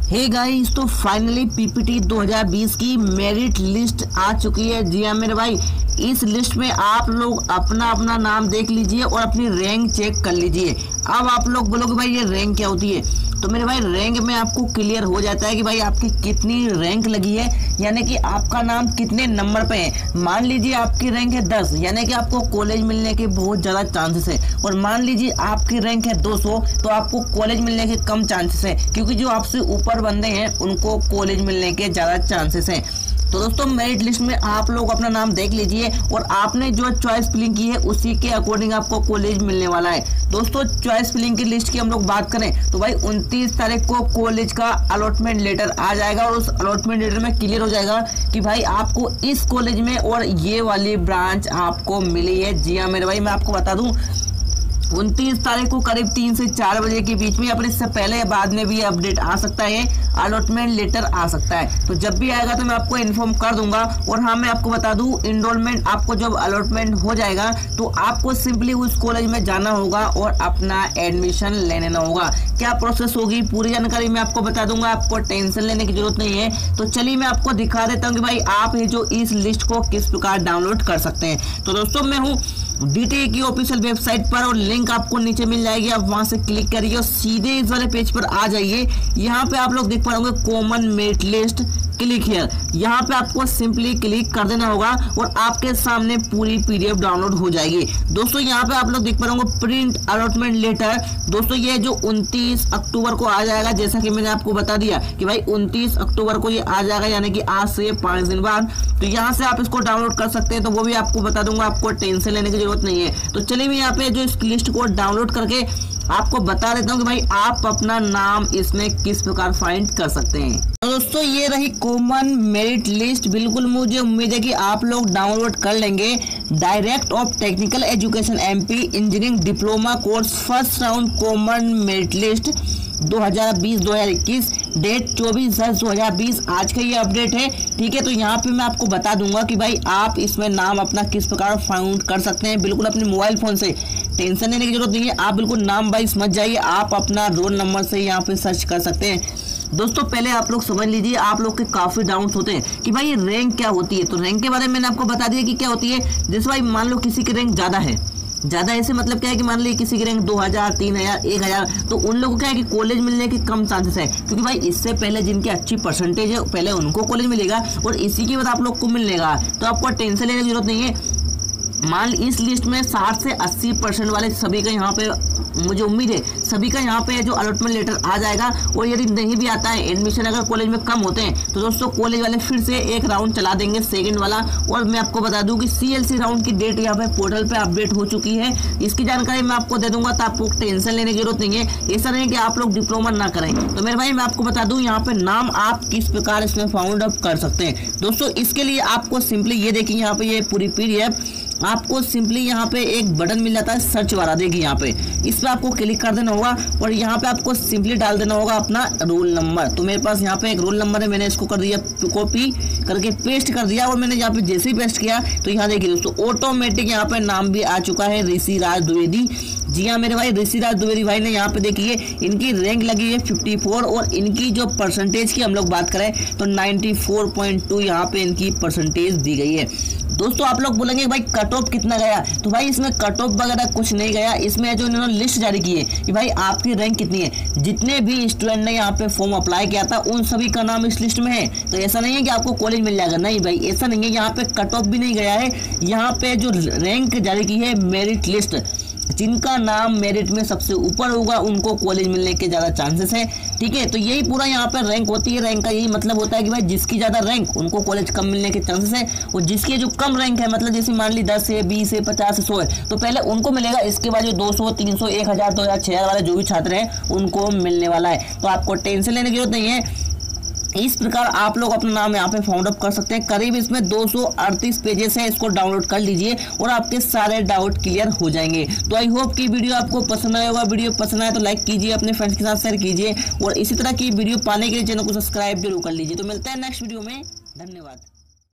हे guys, तो finally PPT 2020 की merit list आ चुकी है। जी हाँ मेरे भाई, इस लिस्ट में आप लोग अपना अपना नाम देख लीजिए और अपनी रैंक चेक कर लीजिए। अब आप लोग बोलोगे भाई ये रैंक क्या होती है, तो मेरे भाई रैंक में आपको क्लियर हो जाता है कि भाई आपकी कितनी रैंक लगी है, यानी कि आपका नाम कितने नंबर पे है। मान लीजिए आपकी रैंक है 10, यानी कि आपको कॉलेज मिलने के बहुत ज़्यादा चांसेस है। और मान लीजिए आपकी रैंक है 200, तो आपको कॉलेज मिलने के कम चांसेस है, क्योंकि जो आपसे ऊपर बंदे हैं उनको कॉलेज मिलने के ज़्यादा चांसेस हैं। तो दोस्तों मेरिट लिस्ट में आप लोग अपना नाम देख लीजिए और आपने जो चॉइस फिलिंग की है उसी के अकॉर्डिंग आपको कॉलेज मिलने वाला है। दोस्तों चॉइस फिलिंग की लिस्ट की हम लोग बात करें तो भाई 29 तारीख को कॉलेज का अलॉटमेंट लेटर आ जाएगा और उस अलॉटमेंट लेटर में क्लियर हो जाएगा कि भाई आपको इस कॉलेज में और ये वाली ब्रांच आपको मिली है। जी हाँ मेरे भाई, मैं आपको बता दूं 29 तारीख को करीब 3 से 4 बजे के बीच में, अपने इससे पहले या बाद में भी अपडेट आ सकता है, अलॉटमेंट लेटर आ सकता है। तो जब भी आएगा तो मैं आपको इन्फॉर्म कर दूंगा। और हाँ, मैं आपको बता दूं इनरोलमेंट आपको जब अलॉटमेंट हो जाएगा तो आपको सिंपली उस कॉलेज में जाना होगा और अपना एडमिशन ले लेना होगा। क्या प्रोसेस होगी पूरी जानकारी मैं आपको बता दूंगा, आपको टेंशन लेने की जरूरत नहीं है। तो चलिए मैं आपको दिखा देता हूँ कि भाई आप ये जो इस लिस्ट को किस प्रकार डाउनलोड कर सकते हैं। तो दोस्तों मैं हूँ डीटीए की ऑफिशियल वेबसाइट पर और लिंक आपको नीचे मिल जाएगी। आप वहां से क्लिक करिए और सीधे इस वाले पेज पर आ जाइए। यहाँ पे आप लोग देख पाओगे common merit list, click here. यहाँ पे आपको सिंपली क्लिक कर देना होगा और आपके सामने पूरी पीडीएफ डाउनलोड हो जाएगी। दोस्तों यहाँ पे आप लोग देख पा रहे होंगे प्रिंट अलॉटमेंट लेटर। दोस्तों ये जो 29 अक्टूबर को आ जाएगा, जैसा कि मैंने आपको बता दिया कि भाई 29 अक्टूबर को ये आ जाएगा, यानी कि आज से 5 दिन बाद। तो यहाँ से आप इसको डाउनलोड कर सकते हैं, तो वो भी आपको बता दूंगा, आपको टेंशन लेने की जरूरत नहीं है। तो चलिए मैं यहाँ पे जो इस लिस्ट को डाउनलोड करके आपको बता देता हूँ कि भाई आप अपना नाम इसमें किस प्रकार फाइंड कर सकते हैं। तो दोस्तों ये रही कॉमन मेरिट लिस्ट। बिल्कुल मुझे उम्मीद है कि आप लोग डाउनलोड कर लेंगे। Direct of technical education MP engineering diploma course first round common merit list 2020-2021, date 24/10/2020 आज का ये अपडेट है। ठीक है, तो यहाँ पे मैं आपको बता दूंगा कि भाई आप इसमें नाम अपना किस प्रकार फाउंड कर सकते हैं। बिल्कुल अपने मोबाइल फोन से, टेंशन लेने की जरूरत नहीं है। आप बिल्कुल नाम वाइज मत जाइए, आप अपना रोल नंबर से यहाँ पे सर्च कर सकते हैं। दोस्तों पहले आप लोग समझ लीजिए, आप लोग के काफी डाउट्स होते हैं कि भाई ये रैंक क्या होती है। तो रैंक के बारे में मैंने आपको बता दिया कि क्या होती है। जैसे भाई मान लो किसी की रैंक ज्यादा है, ज्यादा ऐसे मतलब क्या है कि मान लीजिए किसी की रैंक 2000, 3000, 1000, तो उन लोगों को क्या है कि कॉलेज मिलने के कम चांसेस है, क्योंकि भाई इससे पहले जिनकी अच्छी परसेंटेज है पहले उनको कॉलेज मिलेगा और इसी के बाद आप लोग को मिलेगा। तो आपको टेंशन लेने की जरूरत नहीं है। मान इस लिस्ट में 60 से 80% वाले सभी का यहाँ पे, मुझे उम्मीद है सभी का यहाँ पे जो अलॉटमेंट लेटर आ जाएगा। और यदि नहीं भी आता है, एडमिशन अगर कॉलेज में कम होते हैं, तो दोस्तों कॉलेज वाले फिर से एक राउंड चला देंगे, सेकंड वाला। और मैं आपको बता दूं कि सीएलसी राउंड की डेट यहाँ पे पोर्टल पे अपडेट हो चुकी है। इसकी जानकारी मैं आपको दे दूंगा, तो आपको टेंशन लेने की जरूरत नहीं है। ऐसा नहीं कि आप लोग डिप्लोमा ना करें। तो मेरे भाई मैं आपको बता दूं यहाँ पे नाम आप किस प्रकार इसमें फाउंड अप कर सकते हैं। दोस्तों इसके लिए आपको सिंपली ये देखिए, यहाँ पे ये पूरी पीडीएफ आपको सिंपली यहाँ पे एक बटन मिल जाता है सर्च वाला, देखिए यहाँ पे, इस पर आपको क्लिक कर देना होगा और यहाँ पे आपको सिंपली डाल देना होगा अपना रोल नंबर। तो मेरे पास यहाँ पे एक रोल नंबर है, मैंने इसको कर दिया कॉपी करके पेस्ट कर दिया। और मैंने यहाँ पे जैसे ही पेस्ट किया तो यहाँ देखिए दोस्तों ऑटोमेटिक यहाँ पे नाम भी आ चुका है, ऋषिराज द्विवेदी। जी हाँ मेरे भाई, ऋषिराज द्विवेदी भाई ने यहाँ पे देखिए इनकी रैंक लगी है 54 और इनकी जो परसेंटेज की हम लोग बात करें तो 94.2 यहाँ पे इनकी परसेंटेज दी गई है। दोस्तों आप लोग बोलेंगे भाई कट ऑफ कितना गया, तो भाई इसमें कट ऑफ वगैरह कुछ नहीं गया। इसमें जो इन्होंने लिस्ट जारी की है कि भाई आपकी रैंक कितनी है, जितने भी स्टूडेंट ने यहाँ पे फॉर्म अप्लाई किया था उन सभी का नाम इस लिस्ट में है। तो ऐसा नहीं है कि आपको कॉलेज मिल जाएगा, नहीं भाई ऐसा नहीं है। यहाँ पे कट ऑफ भी नहीं गया है। यहाँ पे जो रैंक जारी की है मेरिट लिस्ट, जिनका नाम मेरिट में सबसे ऊपर होगा उनको कॉलेज मिलने के ज्यादा चांसेस है। ठीक है, तो यही पूरा यहाँ पर रैंक होती है। रैंक का यही मतलब होता है कि भाई जिसकी ज्यादा रैंक उनको कॉलेज कम मिलने के चांसेस है, और जिसकी जो कम रैंक है, मतलब जैसे मान ली 10 है, 20 है, 50 है, 100 है, तो पहले उनको मिलेगा। इसके बाद जो 200, 300, 1000, 2000, 6000 वाले जो भी छात्र हैं उनको मिलने वाला है। तो आपको टेंशन लेने की जरूरत नहीं है। इस प्रकार आप लोग अपना नाम यहाँ पे फाउंड अप कर सकते हैं। करीब इसमें 238 पेजेस है, इसको डाउनलोड कर लीजिए और आपके सारे डाउट क्लियर हो जाएंगे। तो आई होप कि वीडियो आपको पसंद आया होगा। वीडियो पसंद आए तो लाइक कीजिए, अपने फ्रेंड्स के साथ शेयर कीजिए और इसी तरह की वीडियो पाने के लिए चैनल को सब्सक्राइब जरूर कर लीजिए। तो मिलते हैं नेक्स्ट वीडियो में, धन्यवाद।